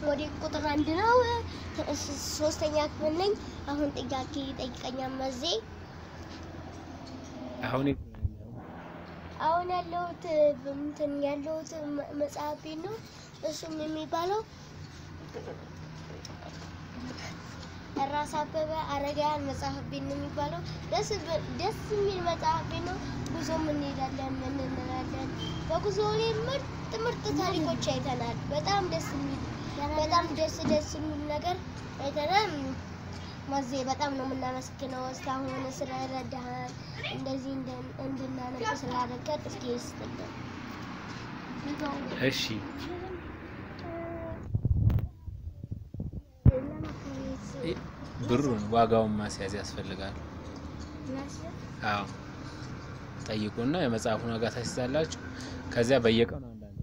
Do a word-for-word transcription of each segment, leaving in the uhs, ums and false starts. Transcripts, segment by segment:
ሞዴል ቁጥር አንድ ነው ሶስተኛ ክፍል ነኝ አሁን ጥያቄ ጠይቀኛ መዜ አሁን አሁን ያለሁት እንትን ያለሁት መጽሐፍ ነው እሱም የሚባለው ራስ አበበ አረጋያን መጽሐፍ ቤት ነው የሚባለው ደስ ደስ የሚል መጽሐፍ ነው ጉዞም እንሄዳለን ምን እንላለን በጉዞ ላይ ምርጥ ምርጥ ታሪኮች አይተናል በጣም ደስ የሚል በጣም ደስ ደስ የሚል ነገር አይተናል ማዜ በጣም ነው የምናመሰግነው እስካሁን ስለረዳህ እንደዚህ እንድናነብ ስላደረግህ እስኪ ይስጥልኝ እሺ ብሩን ዋጋውን ማስያዝ ያስፈልጋል አዎ ጠይቁና የመጽሐፉን ዋጋ ታስይዛላችሁ ከዚያ በየቀኑ አንዳንድ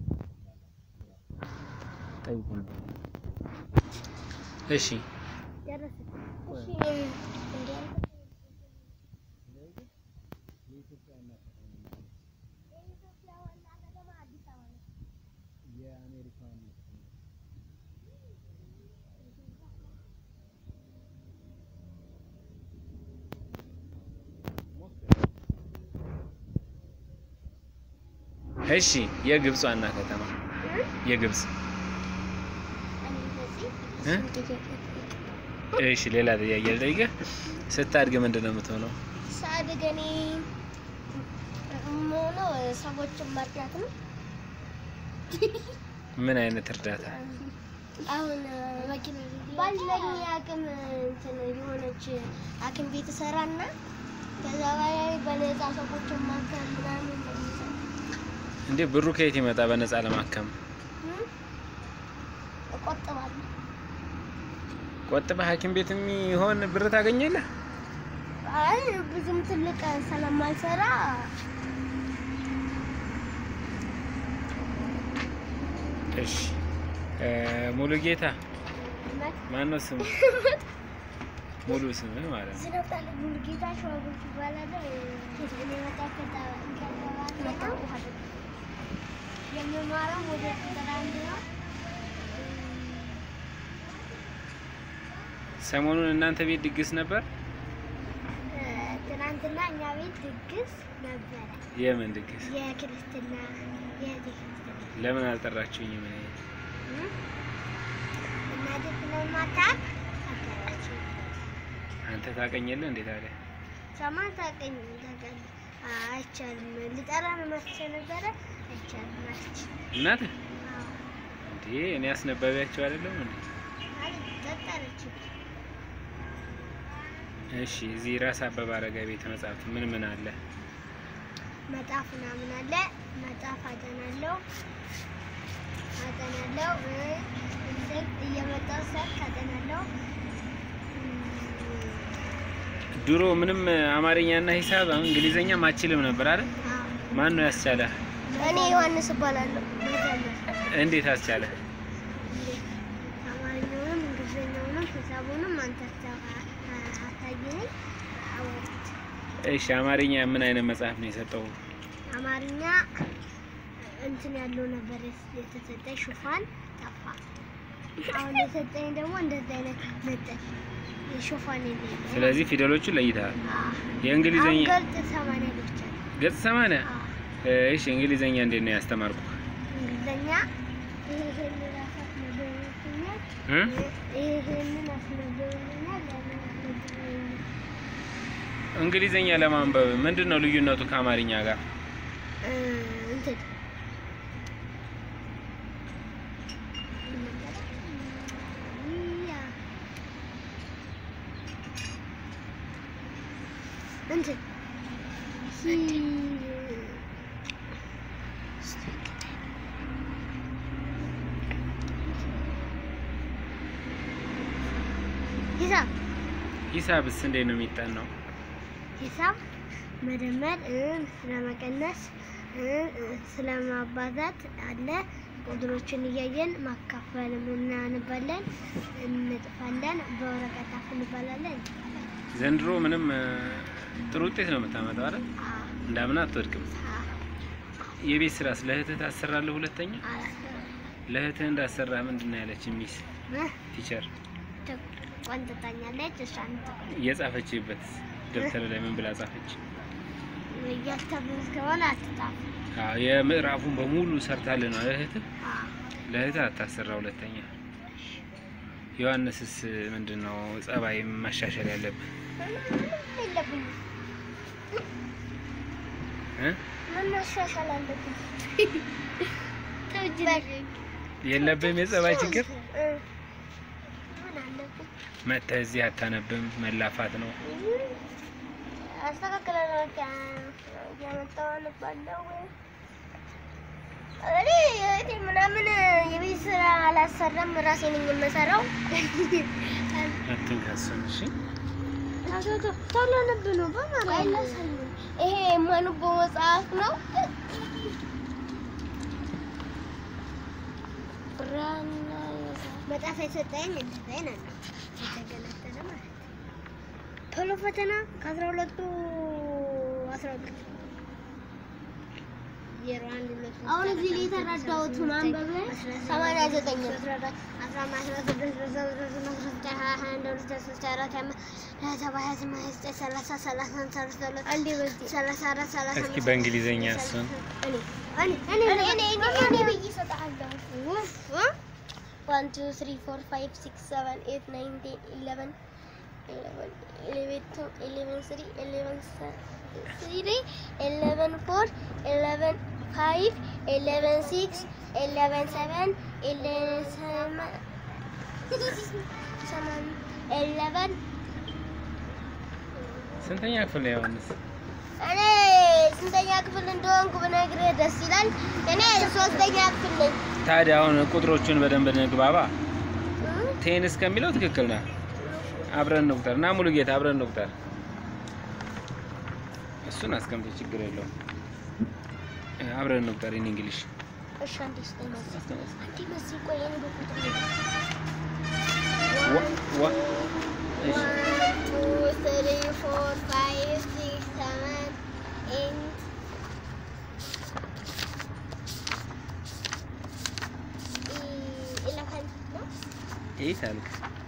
ጠይቁና እሺ ደረሰ እሺ እሺ የግብጽ ዋና ከተማ የግብጽ እሺ ሌላ ጥያቄ ልጠይቅህ ስታድግ ምንድነው የምትሆነው ሳድግ እኔ ሞኖ ሰዎችን መርዳት ነው ምን አይነት እርዳታ አሁን መኪና ባለኝ አቅም እንትን የሆነች አቅም ቤት ሰራና ከዛ በላይ በነፃ ሰዎችን ማከም ምናምን እንዴ ብሩ ከየት ይመጣ በነፃ ለማከም ቆጥባለሁ ቆጥበህ ሐኪም ቤት የሚሆን ብር ታገኛለህ አይ ብዙም ትልቅ ስለማልሰራ እሺ ሙሉ ጌታ ማን ነው ስሙ ሙሉ ስሙ ማለት ነው ዝናብታለ ሙሉ ጌታ ሸዋጎች ይባላል ከዚህ የመጣ ከታ መጣ የምማረው ወደ ተራንድ ነው ሰሞኑን እናንተ ቤት ድግስ ነበር ትናንትና እኛ ቤት ድግስ ነበር የምን ድግስ የክርስትና የድግስ ለምን አልጠራችሁኝ ምን እና ድግስ ማታ አከራችሁ አንተ ታቀኝልህ እንዴ ታዲያ ሰማን ታቀኝ ታቀኝ አይቻልም ልጠራ ነው ማስቸ ነበር አይቻልም ማስቸ እናት እንዴ እኔ አስነባቢያቸው አይደለም እንዴ አይ ተጠራችሁ እሺ እዚህ ራስ አበበ አረጋይ ቤተ መጻሕፍት ምን ምን አለ መጣፍና ምን አለ መጣፍ አጠናለው አጠናለው እንዴት እየመጣው ሰዓት አጠናለው ድሮ ምንም አማርኛና ሂሳብ እንግሊዘኛ ማችልም ነበር አይደል ማን ነው ያስቻለ እኔ ዮሐንስ እባላለሁ እንዴት አስቻለ አማርኛውንም እንግሊዘኛውንም ሂሳቡንም አንተ አታየኝ እሺ አማርኛ ምን አይነት መጽሐፍ ነው የሰጠው አማርኛ እንትን ያለው ነበር የተሰጠኝ ሽፋን ጠፋ አሁን የሰጠኝ ደግሞ እንደዚህ አይነት መጣ የሽፋን የለም ስለዚህ ፊደሎቹን ለይተሃል የእንግሊዘኛ ገጽ ሰማንያ ብቻ ገጽ ሰማንያ እሺ እንግሊዘኛ እንዴት ነው ያስተማርኩ እንግሊዘኛ ይሄን ራሳት ነው እ ይሄን አስነበውና እንግሊዘኛ ለማንበብ ምንድነው ልዩነቱ ከአማርኛ ጋር እንትን እንትን ሂሳብ ሂሳብስ እንዴት ነው የሚጠናው ሂሳብ መደመር ስለመቀነስ ስለማባዛት አለ ቁጥሮችን እያየን ማካፈል እናነባለን እንጥፋለን በወረቀት አፍልባለን ዘንድሮ ምንም ጥሩ ውጤት ነው የምታመጣው አይደል እንዳምና አትወድቅም የቤት ስራ ስለህትህ ታሰራለህ ሁለተኛ ለህትህ እንዳሰራ ምንድነው ያለች ሚስ ቲቸር ቆንጥጣኛለች እሷን የጻፈችበት ደብተር ላይ ምን ብላ ጻፈች? ያልተብስ ከሆነ አትጣፍ አዎ የምዕራፉን በሙሉ ሰርታለና እህት ለእህት አታሰራ ሁለተኛ ዮሐንስስ ምንድነው ጸባይ ማሻሻል ያለበት የለብኝ እ ምን ማሻሻል አለብኝ ተውጅልኝ የለብም የጸባይ ችግር ምን አለብኝ መተህ እዚህ አታነብም መላፋት ነው አስተካክለናል ያመጣውን ባለው እኔ እቴ ምናምን የቤት ስራ አላሰራም ራሴ ነኝ የምሰራው አትንካሱን እሺ ታቶ ታላነብ ነው በማለት ይሄ ማንቦ መጽሐፍ ነው ብራና መጽሐፍ የሰጠኝ እንደዚህ ነው የተገለጠለ ማለት ቶሎ ፈተና ከአስራ ሁለቱ አስራ ሁለት አሁን እዚህ ላይ ተረዳሁት ማንበብ ሰማንያ ዘጠኝ እስኪ በእንግሊዘኛ እሱን one two three four five six seven eight nine ten eleven eleven two eleven three eleven three eleven four eleven five eleven six eleven seven eleven seven eleven ስንተኛ ክፍል ነው ዮሐንስ? እኔ ስንተኛ ክፍል እንደሆንኩ ብነግርህ ደስ ይላል። እኔ ሶስተኛ ክፍል ነኝ። ታዲያ አሁን ቁጥሮቹን በደንብ እንግባባ። ቴን እስከሚለው ትክክል ነው። አብረን እንቁጠር እና ሙሉ ጌታ አብረን እንቁጠር። እሱን አስቀምጥ ችግር የለውም። አብረን እንቁጠር in English እሺ አንዴ ስተኛ አንዴ መስይ ቆይ እኔ በቁጥር ዋ እሺ one two three four five six seven eight eleven ነው eight አልክ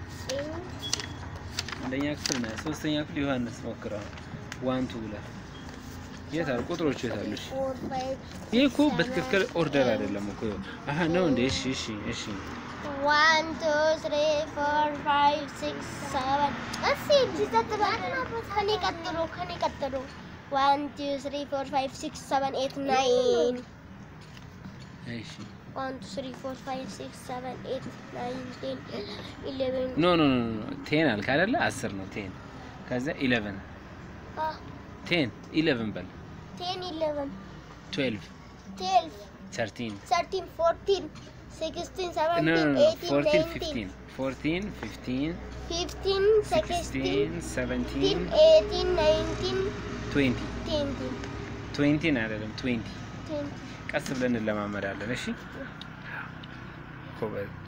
አንደኛ ክፍል ነው ሶስተኛ ክፍል ዮሐንስ ሞክረው one two ብለህ የታል ቁጥሮቹ የታሉሽ? ይሄ እኮ በትክክል ኦርደር አይደለም እኮ አሃ ነው እንዴ እሺ እሺ እሺ one two three four five six seven እሺ ዲዛተባና ከኔ ቀጥሎ ከኔ ቀጥሎ one two three four five six seven eight nine እሺ one two three four five six seven eight nine ten eleven ኖ ኖ ኖ ten አልክ አይደለ አስር ነው ten ከዛ eleven አ ten eleven በል ten eleven twelve twelve thirteen thirteen fourteen sixteen seventeen no, no, no. eighteen fourteen nineteen fifteen fourteen fifteen fifteen sixteen seventeen eighteen nineteen twenty twenty twenty አይደለም twenty twenty ቀስ ብለን እንለማመዳለን እሺ ኮበል